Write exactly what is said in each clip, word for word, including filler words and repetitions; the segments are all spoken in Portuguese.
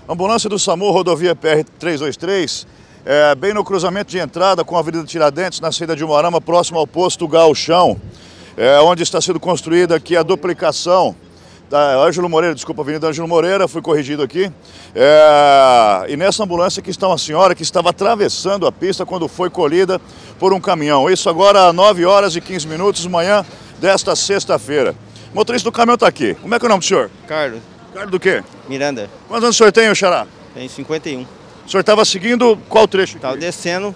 Ambulância do SAMU, rodovia P R trezentos e vinte e três, é, bem no cruzamento de entrada com a Avenida Tiradentes, na saída de Umuarama, próximo ao posto Gauchão, é, onde está sendo construída aqui a duplicação da Ângelo Moreira, desculpa, Avenida Ângelo Moreira, fui corrigido aqui. É, e nessa ambulância aqui está uma senhora que estava atravessando a pista quando foi colhida por um caminhão. Isso agora às nove horas e quinze minutos da manhã desta sexta-feira. O motorista do caminhão está aqui. Como é que é o nome do senhor? Carlos. Carlos do quê? Miranda. Quantos anos o senhor tem, Xará? Tem cinquenta e um. O senhor estava seguindo qual trecho? Estava descendo,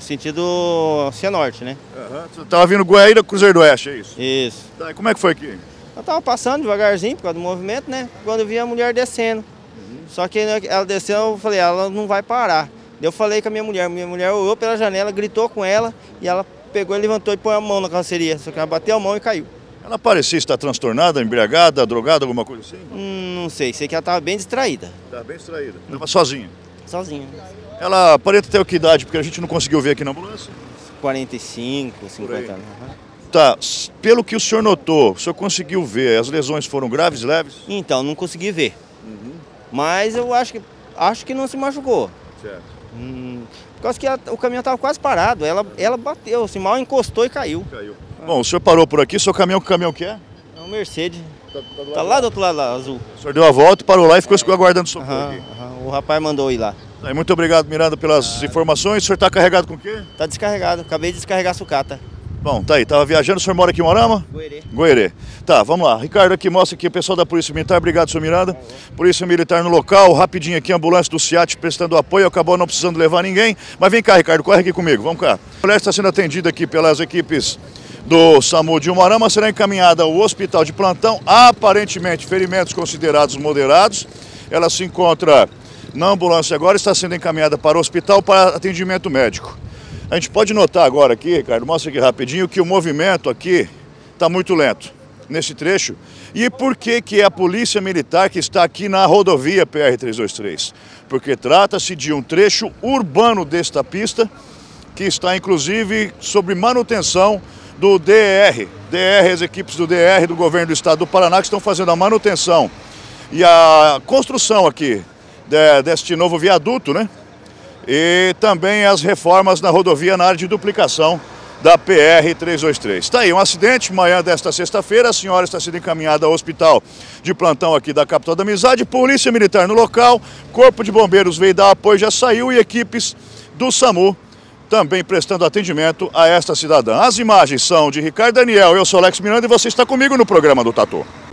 sentido Cianorte, né? Uhum. Você estava vindo Guaíra, Cruzeiro do Oeste, é isso? Isso. Tá, e como é que foi aqui? Eu estava passando devagarzinho por causa do movimento, né? Quando eu vi a mulher descendo. Uhum. Só que ela desceu, eu falei, ela não vai parar. Eu falei com a minha mulher, minha mulher olhou pela janela, gritou com ela e ela pegou e levantou e pôs a mão na carroceria. Só que ela bateu a mão e caiu. Ela parecia estar transtornada, embriagada, drogada, alguma coisa assim? Hum, não sei, sei que ela estava bem distraída. Estava bem distraída. Estava sozinha? Sozinha. Ela aparenta ter que idade, porque a gente não conseguiu ver aqui na ambulância? quarenta e cinco, cinquenta anos. Uhum. Tá, pelo que o senhor notou, o senhor conseguiu ver, as lesões foram graves, leves? Então, não consegui ver. Uhum. Mas eu acho que, acho que não se machucou. Certo. Hum, por causa que ela, o caminhão estava quase parado, ela, ela bateu, assim, mal encostou e caiu. Caiu. Bom, o senhor parou por aqui, seu caminhão, que caminhão que é? É um Mercedes. Tá, tá, do tá lá do outro lado, lá, azul. O senhor deu a volta, parou lá e ficou é. aguardando socorro Uhum, aqui. uhum. O rapaz mandou ir lá. Aí, muito obrigado, Miranda, pelas ah. informações. O senhor está carregado com o quê? Tá descarregado, acabei de descarregar a sucata. Bom, tá aí, tava viajando, o senhor mora aqui em Umuarama? Goerê. Goerê. Tá, vamos lá. Ricardo aqui mostra aqui o pessoal da Polícia Militar, obrigado, senhor Miranda. Polícia Militar no local, rapidinho aqui, ambulância do SEAT prestando apoio, acabou não precisando levar ninguém. Mas vem cá, Ricardo, corre aqui comigo, vamos cá. A mulher está sendo atendida aqui pelas equipes do SAMU de Umuarama, será encaminhada ao hospital de plantão, aparentemente ferimentos considerados moderados. Ela se encontra na ambulância agora, está sendo encaminhada para o hospital para atendimento médico. A gente pode notar agora aqui, Ricardo, mostra aqui rapidinho, que o movimento aqui está muito lento nesse trecho. E por que que é a Polícia Militar que está aqui na rodovia P R trezentos e vinte e três? Porque trata-se de um trecho urbano desta pista, que está inclusive sob manutenção do D R. D R, as equipes do D R do governo do estado do Paraná que estão fazendo a manutenção e a construção aqui de, deste novo viaduto, né? E também as reformas na rodovia na área de duplicação da P R trezentos e vinte e três. Está aí um acidente, manhã desta sexta-feira, a senhora está sendo encaminhada ao hospital de plantão aqui da capital da Amizade, Polícia Militar no local, Corpo de Bombeiros veio dar apoio, já saiu, e equipes do SAMU também prestando atendimento a esta cidadã. As imagens são de Ricardo Daniel, eu sou Alex Miranda e você está comigo no programa do Tatu.